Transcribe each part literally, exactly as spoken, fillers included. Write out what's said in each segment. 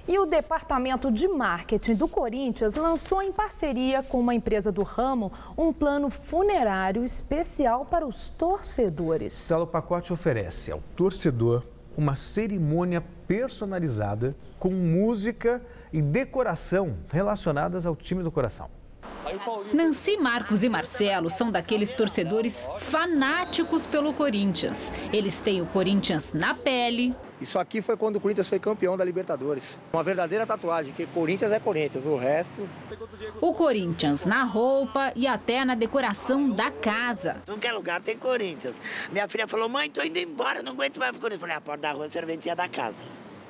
E o departamento de marketing do Corinthians lançou em parceria com uma empresa do ramo um plano funerário especial para os torcedores. O pacote oferece ao torcedor uma cerimônia personalizada com música e decoração relacionadas ao time do coração. Nancy, Marcos e Marcelo são daqueles torcedores fanáticos pelo Corinthians. Eles têm o Corinthians na pele. Isso aqui foi quando o Corinthians foi campeão da Libertadores. Uma verdadeira tatuagem, que Corinthians é Corinthians, o resto... O Corinthians na roupa e até na decoração da casa. Em qualquer lugar tem Corinthians. Minha filha falou, mãe, tô indo embora, não aguento mais o Corinthians. Eu falei, a porta da rua é serventia da casa.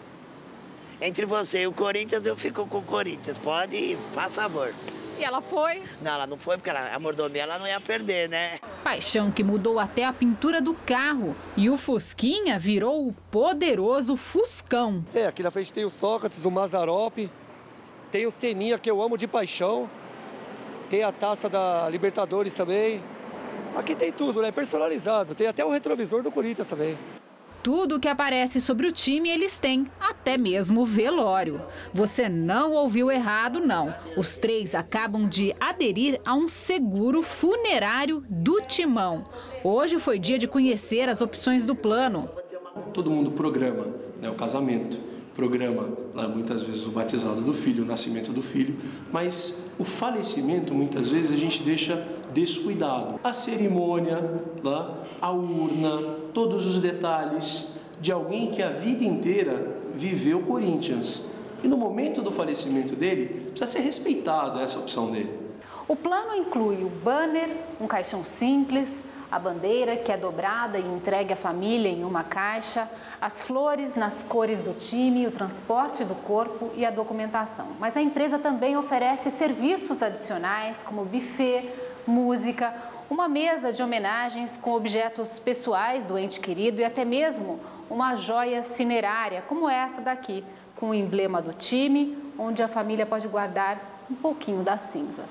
Entre você e o Corinthians, eu fico com o Corinthians. Pode ir, faça favor. E ela foi? Não, ela não foi porque ela, a mordomia ela não ia perder, né? Paixão que mudou até a pintura do carro. E o Fusquinha virou o poderoso Fuscão. É, aqui na frente tem o Sócrates, o Mazzaropi, tem o Seninha, que eu amo de paixão. Tem a taça da Libertadores também. Aqui tem tudo, né? Personalizado. Tem até o retrovisor do Corinthians também. Tudo que aparece sobre o time eles têm, até mesmo o velório. Você não ouviu errado, não. Os três acabam de aderir a um seguro funerário do Timão. Hoje foi dia de conhecer as opções do plano. Todo mundo programa, né, o casamento, programa lá, muitas vezes o batizado do filho, o nascimento do filho, mas o falecimento muitas vezes a gente deixa descuidado. A cerimônia, lá, a urna, todos os detalhes de alguém que a vida inteira viveu o Corinthians. E no momento do falecimento dele, precisa ser respeitada essa opção dele. O plano inclui o banner, um caixão simples, a bandeira que é dobrada e entregue à família em uma caixa, as flores nas cores do time, o transporte do corpo e a documentação. Mas a empresa também oferece serviços adicionais como buffet, música, uma mesa de homenagens com objetos pessoais do ente querido e até mesmo uma joia cinerária, como essa daqui, com o emblema do time, onde a família pode guardar um pouquinho das cinzas.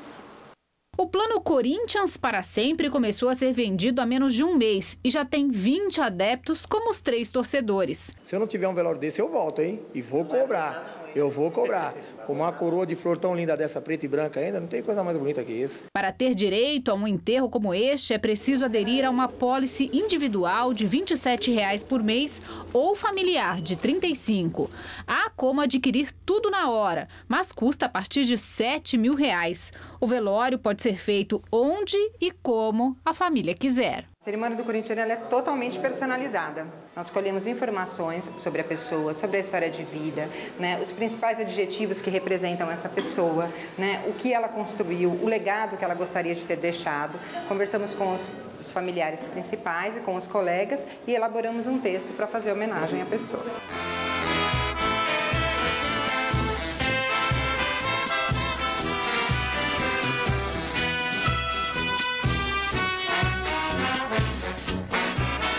O plano Corinthians para sempre começou a ser vendido há menos de um mês e já tem vinte adeptos como os três torcedores. Se eu não tiver um velório desse, eu volto, hein? E vou cobrar. Eu vou cobrar. Com uma coroa de flor tão linda dessa, preta e branca ainda, não tem coisa mais bonita que isso. Para ter direito a um enterro como este, é preciso aderir a uma pólice individual de vinte e sete reais por mês ou familiar de trinta e cinco. Há como adquirir tudo na hora, mas custa a partir de sete mil reais. O velório pode ser feito onde e como a família quiser. A cerimônia do Corinthians ela é totalmente personalizada. Nós colhemos informações sobre a pessoa, sobre a história de vida, né, os principais adjetivos que representam essa pessoa, né, o que ela construiu, o legado que ela gostaria de ter deixado. Conversamos com os, os familiares principais e com os colegas e elaboramos um texto para fazer homenagem à pessoa.